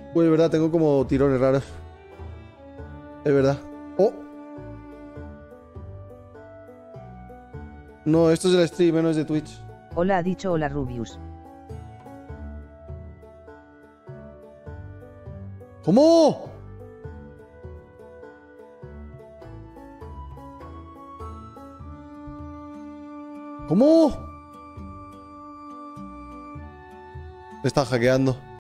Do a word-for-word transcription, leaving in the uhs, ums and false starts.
Uy, es verdad, tengo como tirones raros. Es verdad. Oh, no, esto es del stream, no es de Twitch. Hola ha dicho hola Rubius. ¿Cómo? ¿Cómo? Me está hackeando.